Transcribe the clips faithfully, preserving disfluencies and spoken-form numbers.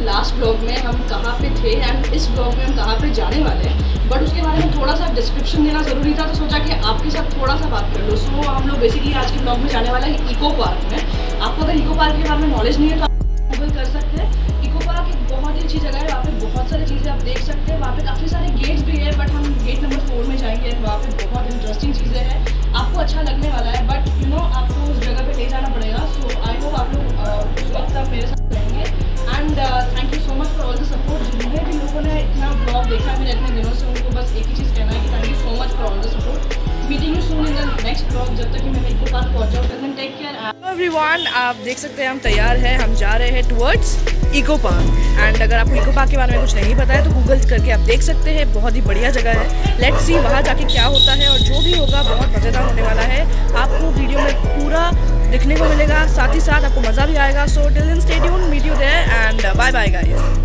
Last blog में हम कहाँ पे थे एंड इस ब्लॉग में हम कहाँ पे जाने वाले हैं, बट उसके बारे में थोड़ा सा डिस्क्रिप्शन देना ज़रूरी था, तो सोचा कि आपके साथ थोड़ा सा बात कर लो। सो so, हम लोग बेसिकली आज के ब्लॉग में जाने वाला है इको पार्क में। आपको अगर इको पार्क के बारे में नॉलेज नहीं है तो आप गूगल कर सकते हैं। इको पार्क एक बहुत ही अच्छी जगह है, वहाँ पे बहुत सारी चीज़ें आप देख सकते हैं। वहाँ पे काफ़ी सारे गेट्स भी है, बट हम गेट नंबर फोर में जाएंगे। वहाँ पे बहुत इंटरेस्टिंग चीज़ें हैं, आपको अच्छा लगने वाला है, बट यू नो आपको उस जगह पे ले जाना पड़ेगा। सो आई होप आप लोग उस वक्त तक मेरे साथ रहेंगे and thank you so much for all the support. जितने भी लोगों ने इतना ब्लॉग देखा है मेरे इतने दिनों से, उनको बस एक ही चीज़ कहना है कि thank you so much for all the support. Meeting you soon in the next blog. जब तक कि मैं इको पार्क पहुँच जाऊँ, तक टेक केयर। हेलो एवरीवन, आप देख सकते हैं हम तैयार हैं, हम जा रहे हैं टुवर्ड्स इको पार्क। एंड अगर आपको इको पार्क के बारे में कुछ नहीं पता है तो गूगल करके आप देख सकते हैं, बहुत ही बढ़िया जगह है। लेट्स सी वहाँ जाके क्या होता है, और जो भी होगा बहुत मज़ेदार होने वाला है। आपको वीडियो में पूरा दिखने को मिलेगा, साथ ही साथ आपको मज़ा भी आएगा। So till then stay tuned, meet you there and bye bye guys.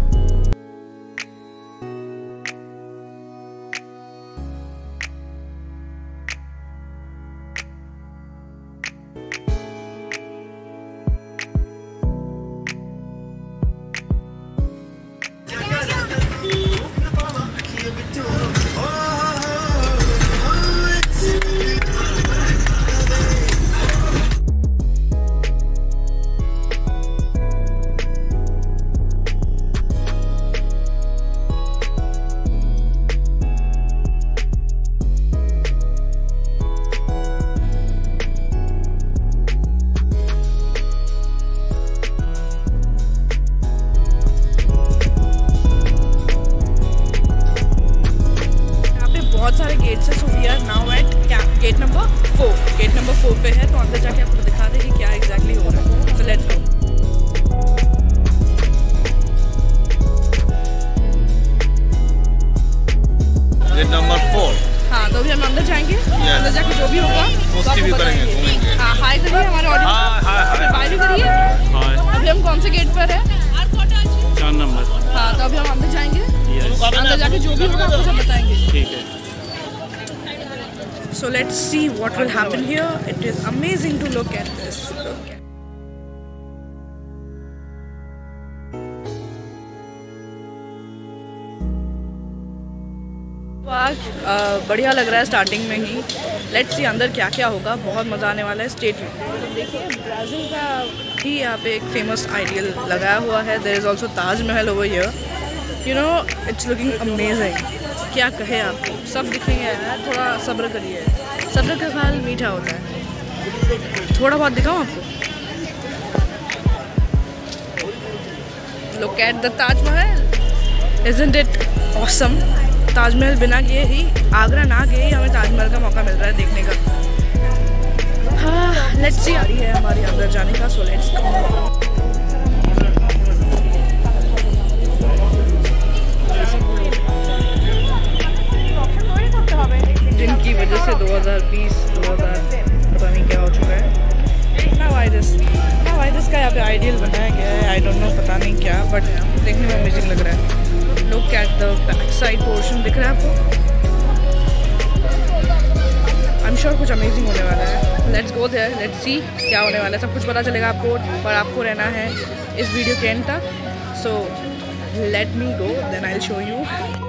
बहुत सारे गेट्स है। So we are now at gate number four. Gate number four पे है, तो अंदर जाके आपको दिखा दें कि क्या एग्जैक्टली हो रहा है। So let's go. Gate number four. हाँ, तो अभी हम अंदर जाएंगे। yes. अंदर जाके जो भी होगा तो भी करेंगे, घूमेंगे। हाँ, हाय करिए हमारे ऑडियंस। हाय हाय बाय भी करिए। हाय। अभी हम कौन से गेट पर है? चार नंबर। हाँ, तो अभी हम अंदर जाएंगे। yes. अंदर जाके जो भी होगा आपको सब बताएंगे। ठीक है। So let's see what will happen here. It is amazing to look at this. Look at uh, बढ़िया लग रहा है स्टार्टिंग में ही। लेट्स सी अंदर क्या क्या होगा, बहुत मज़ा आने वाला है। Stay tuned. तो देखिए ब्राज़ील का ही यहाँ पे एक फेमस आइडियल लगाया हुआ है। There is also Taj Mahal over here. You know it's looking amazing. क्या कहे आपको, सब दिखेंगे यार, थोड़ा सब्र करिए। सब्र का फल मीठा होता है। थोड़ा बहुत दिखाऊं आपको। Look at the Taj Mahal, isn't it awesome. Taj Mahal बिना गए ही, आगरा ना गए ही हमें ताजमहल का मौका मिल रहा है देखने का। हाँ, लेट्स सी आ रही है हमारी अंदर जाने का। So let's go. जिनकी वजह से दो हज़ार बीस दो हज़ार पता नहीं क्या हो चुका है ना वायरस ना वायरस का यहाँ पे आइडियल बनाया गया है। आई डोंट नो, पता नहीं क्या, बट देखने में अमेजिंग लग रहा है। Look at the back side portion, दिख रहा है आपको? आई एम श्योर कुछ अमेजिंग होने वाला है। Let's go there, let's see क्या होने वाला है। सब कुछ पता चलेगा आपको, और आपको रहना है इस वीडियो के एंड तक। So let me go, then I will show you.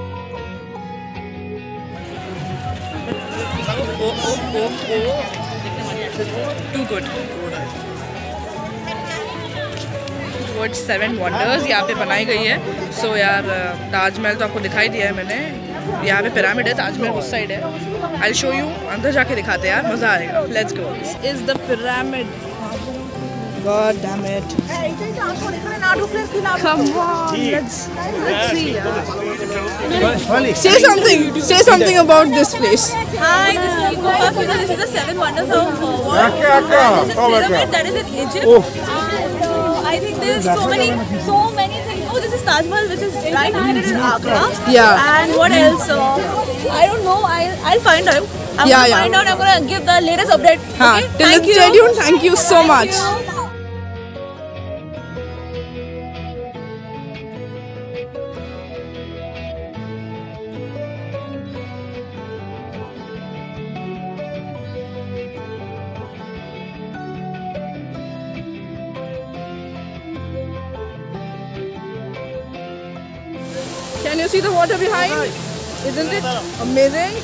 Oh, oh, oh, oh. Too good. What seven wonders यहाँ पे बनाई गई है। सो so, यार ताजमहल तो आपको दिखाई दिया है मैंने। यहाँ पे पिरामिड है, ताजमहल उस साइड है। I'll show you, अंदर जाके दिखाते हैं यार, मज़ा आएगा। Let's go. This is the pyramid. God damn it. Come on, let's let's see. Say something. Say something about this place. Hi, this is Eco Park. You know, this is the seven wonders of the world. This is pyramid that is in Egypt. And uh, I think there's so many, so many things. Oh, this is Taj Mahal, which is right here in Agra. Yeah. And what else? Uh, I don't know. I'll I'll find out. I'm yeah, gonna yeah. find out. I'm gonna give the latest update. Haan, okay. Till Thank you. Stay tuned. Thank you so much. Can you see the water behind? Isn't it amazing?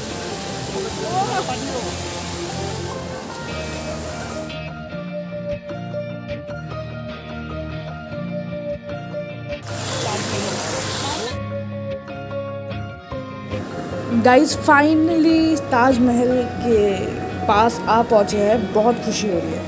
Guys finally Taj Mahal के पास आ पहुँचे हैं, बहुत खुशी हो रही है।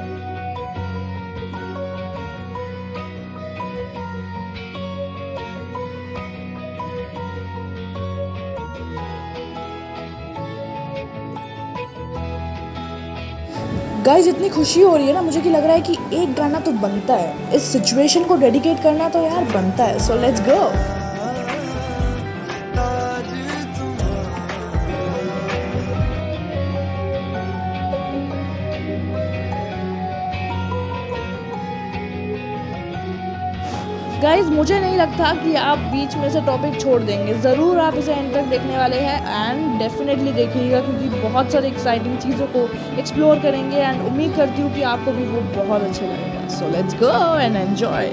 Guys इतनी खुशी हो रही है ना, मुझे कि लग रहा है कि एक गाना तो बनता है, इस सिचुएशन को डेडिकेट करना तो यार बनता है। So let's go. गाइज मुझे नहीं लगता कि आप बीच में से टॉपिक छोड़ देंगे, ज़रूर आप इसे एंड तक देखने वाले हैं एंड डेफिनेटली देखिएगा, क्योंकि बहुत सारी एक्साइटिंग चीज़ों को एक्सप्लोर करेंगे एंड उम्मीद करती हूँ कि आपको भी वो बहुत अच्छा लगेगा। So let's go and enjoy.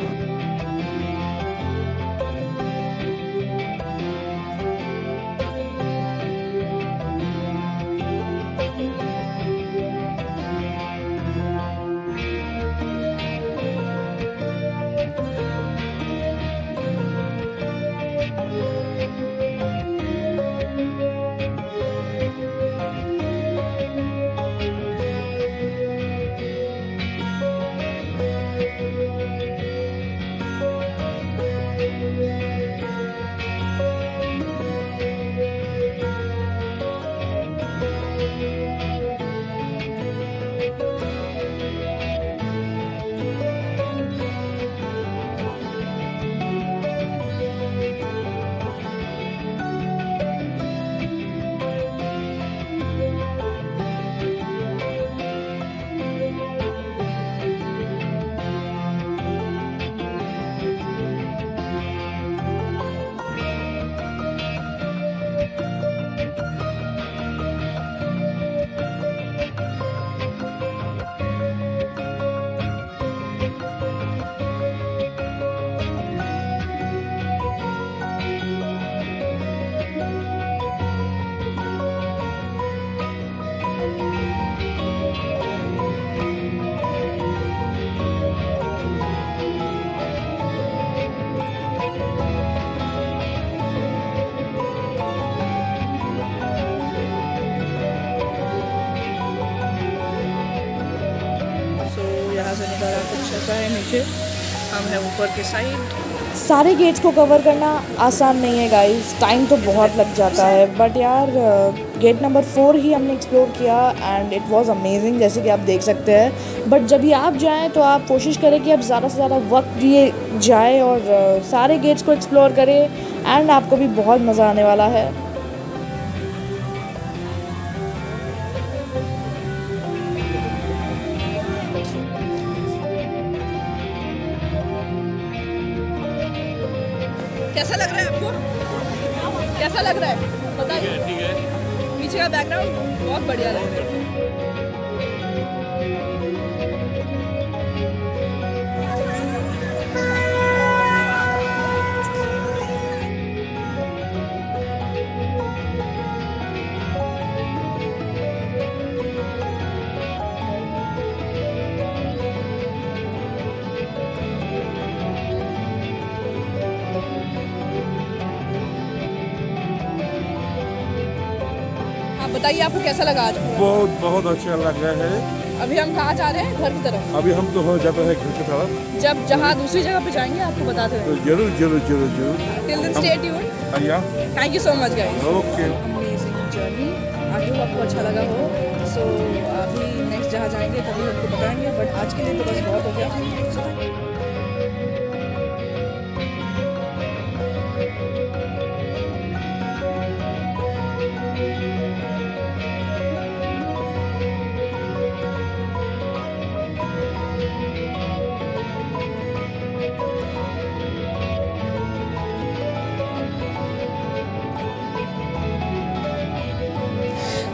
है नीचे, हम है ऊपर के साइड। सारे गेट्स को कवर करना आसान नहीं है गाइस, टाइम तो बहुत लग जाता है, बट यार गेट नंबर फोर ही हमने एक्सप्लोर किया एंड इट वाज अमेजिंग, जैसे कि आप देख सकते हैं। बट जब भी आप जाएं तो आप कोशिश करें कि आप ज़्यादा से ज़्यादा वक्त दिए जाए और uh, सारे गेट्स को एक्सप्लोर करें एंड आपको भी बहुत मज़ा आने वाला है। कैसा लग रहा है आपको? कैसा लग रहा है बताइए। ठीक है। पीछे का बैकग्राउंड बहुत बढ़िया लग रहा है। बताइए आपको कैसा लगा आज? बहुत बहुत अच्छा लग रहा है। अभी हम कहाँ जा रहे हैं? घर की तरफ। अभी हम तो हो जाते हैं घर की तरफ। जब जहाँ दूसरी जगह पे जाएंगे आपको बताते हैं। तो जरूर जरूर जरूर जरूर। Till then stay tuned. या thank you so much guys. Okay. Amazing journey, I hope आपको अच्छा लगा हो। सो अभी नेक्स्ट जहाँ जाएंगे तभी आपको बताएंगे, बट आज के लिए तो बस बहुत हो गया।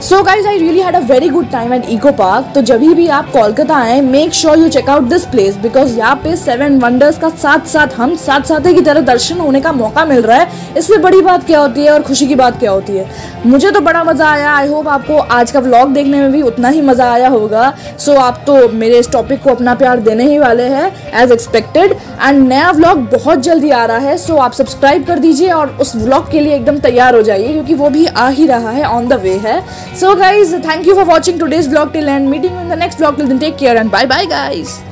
So guys I really had a very good time at eco park. तो जब भी आप कोलकाता आए, make sure you check out this place, because यहाँ पे सेवन वंडर्स का साथ साथ हम साथ साथ की तरह दर्शन होने का मौका मिल रहा है। इससे बड़ी बात क्या होती है और खुशी की बात क्या होती है। मुझे तो बड़ा मज़ा आया। आई होप आपको आज का व्लॉग देखने में भी उतना ही मज़ा आया होगा। सो so, आप तो मेरे इस टॉपिक को अपना प्यार देने ही वाले हैं एज एक्सपेक्टेड। एंड नया व्लॉग बहुत जल्दी आ रहा है, सो so आप सब्सक्राइब कर दीजिए और उस व्लॉग के लिए एकदम तैयार हो जाइए, क्योंकि वो भी आ ही रहा है, ऑन द वे है। So guys, thank you for watching today's vlog till end. Meeting you in the next vlog. Till then, take care and bye bye guys.